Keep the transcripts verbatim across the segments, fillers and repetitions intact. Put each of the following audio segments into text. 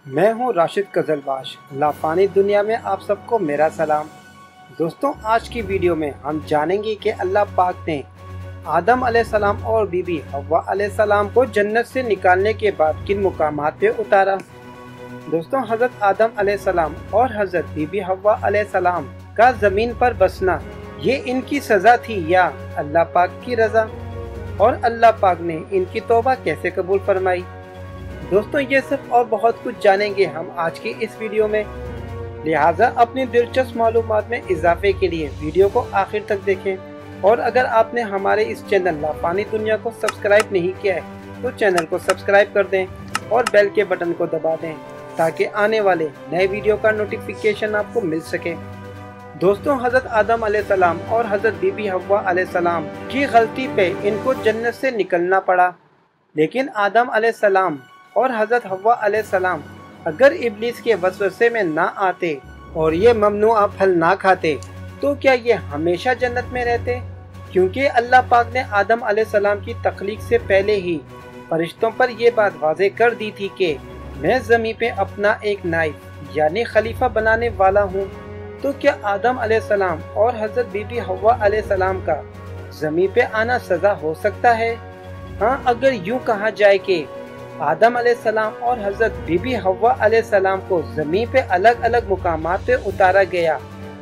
मैं हूं राशिद कजलबाश। लाफानी दुनिया में आप सबको मेरा सलाम। दोस्तों, आज की वीडियो में हम जानेंगे कि अल्लाह पाक ने आदम अलैहिस्सलाम और बीबी हव्वा अलैहिस्सलाम को जन्नत से निकालने के बाद किन मुकामात पे उतारा। दोस्तों, हज़रत आदम अलैहिस्सलाम और हज़रत बीबी हव्वा अलैहिस्सलाम का ज़मीन पर बसना ये इनकी सज़ा थी या अल्लाह पाक की रज़ा, और अल्लाह पाक ने इनकी तौबा कैसे कबूल फरमाई। दोस्तों, ये सब और बहुत कुछ जानेंगे हम आज की इस वीडियो में, लिहाजा अपनी दिलचस्प मालूमात में इजाफे के लिए वीडियो को आखिर तक देखें। और अगर आपने हमारे इस चैनल लाफानी दुनिया को सब्सक्राइब नहीं किया है तो चैनल को सब्सक्राइब कर दें और बेल के बटन को दबा दें ताकि आने वाले नए वीडियो का नोटिफिकेशन आपको मिल सके। दोस्तों, हज़रत आदम अलैहिस्सलाम और हज़रत बीबी हव्वा अलैहिस्सलाम की गलती पे इनको जन्नत से निकलना पड़ा, लेकिन आदम अलैहिस्सलाम और हज़रत हव्वा अलैहिस्सलाम अगर इब्लीस के वसवसे में ना आते और ये ममनुआ फल ना खाते तो क्या ये हमेशा जन्नत में रहते, क्योंकि अल्लाह पाक ने आदम अलैहिस्सलाम की तख्लीक से पहले ही फरिश्तों पर यह बात वाज़े कर दी थी कि मैं ज़मीन पे अपना एक नाइब यानी खलीफा बनाने वाला हूँ। तो क्या आदम अलैहिस्सलाम और हज़रत बीबी हव्वा अलैहिस्सलाम का ज़मीन पे आना सज़ा हो सकता है? हाँ, अगर यूँ कहा जाए कि आदम अलैहिस्सलाम और हज़रत बीबी हव्वा अलैहिस्सलाम को ज़मीन पे अलग अलग मुकामात पे उतारा गया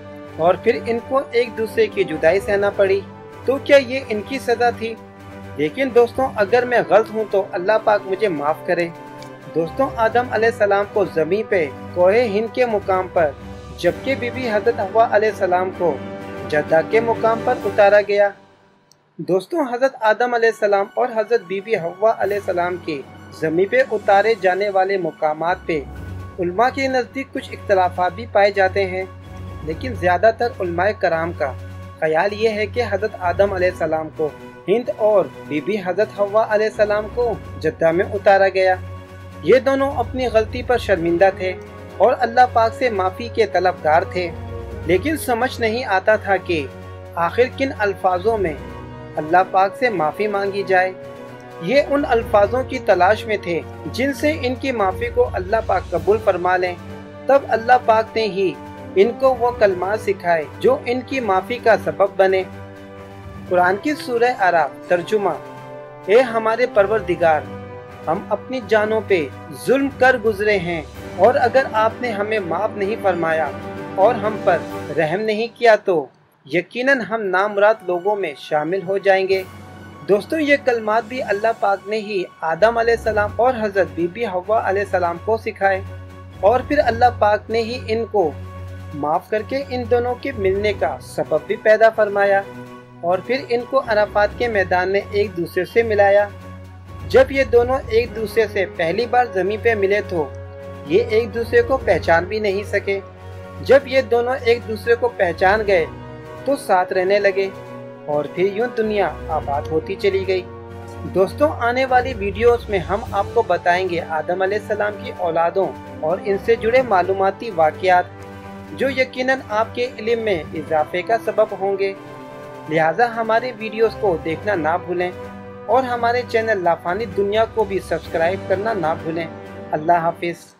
और फिर इनको एक दूसरे की जुदाई सहना पड़ी, तो क्या ये इनकी सज़ा थी? लेकिन दोस्तों, अगर मैं गलत हूँ तो अल्लाह पाक मुझे माफ़ करे। दोस्तों, आदम अलैहिस्सलाम को ज़मीन पे कोहे हिंद के मुकाम पर, जबकि बीबी हज़रत हव्वा अलैहिस्सलाम को जद्दा के मुकाम पर उतारा गया। दोस्तों, हज़रत आदम अलैहिस्सलाम और हज़रत बीबी हव्वा अलैहिस्सलाम के ज़मीन पे उतारे जाने वाले मुकामात पे उलमा के नज़दीक कुछ इख्तलाफात भी पाए जाते हैं, लेकिन ज़्यादातर उलमाए कराम का ख्याल ये है कि हज़रत आदम अलैहिस्सलाम को हिंद और बीबी हज़रत हव्वा अलैहिस्सलाम को जद्दा में उतारा गया। ये दोनों अपनी गलती पर शर्मिंदा थे और अल्लाह पाक से माफ़ी के तलबगार थे, लेकिन समझ नहीं आता था कि आखिर किन अल्फाजों में अल्लाह पाक से माफ़ी मांगी जाए। ये उन अल्फाजों की तलाश में थे जिनसे इनकी माफ़ी को अल्लाह पाक कबूल फरमा लें। तब अल्लाह पाक ने ही इनको वो कलमात सिखाए जो इनकी माफ़ी का सबब बने। कुरान की सूरह आराफ तर्जुमा: ए हमारे परवरदिगार, हम अपनी जानों पे जुल्म कर गुजरे हैं, और अगर आपने हमें माफ़ नहीं फरमाया और हम पर रहम नहीं किया तो यकीनन हम नामुराद लोगों में शामिल हो जाएंगे। दोस्तों, ये कलमात भी अल्लाह पाक ने ही आदम अलैहिस्सलाम और हज़रत बीबी हव्वा अलैहिस्सलाम को सिखाए, और फिर अल्लाह पाक ने ही इनको माफ़ करके इन दोनों के मिलने का सबब भी पैदा फरमाया, और फिर इनको अराफात के मैदान में एक दूसरे से मिलाया। जब ये दोनों एक दूसरे से पहली बार ज़मीन पे मिले तो ये एक दूसरे को पहचान भी नहीं सके। जब ये दोनों एक दूसरे को पहचान गए तो साथ रहने लगे, और फिर यूं दुनिया आबाद होती चली गई। दोस्तों, आने वाली वीडियोस में हम आपको बताएंगे आदम अलैहिस्सलाम की औलादों और इनसे जुड़े मालूमाती वाक़यात जो यकीनन आपके इल्म में इजाफे का सबब होंगे। लिहाजा हमारे वीडियोस को देखना ना भूलें और हमारे चैनल लाफानी दुनिया को भी सब्सक्राइब करना ना भूलें। अल्लाह हाफिज़।